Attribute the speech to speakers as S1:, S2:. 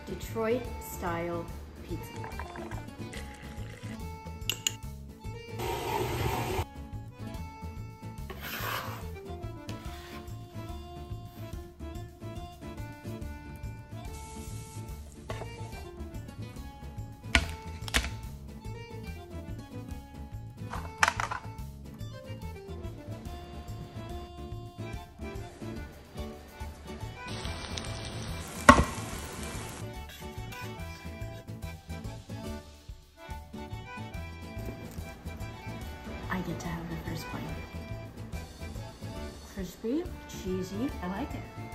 S1: Detroit style pizza. I get to have the first bite. Crispy, cheesy, I like it.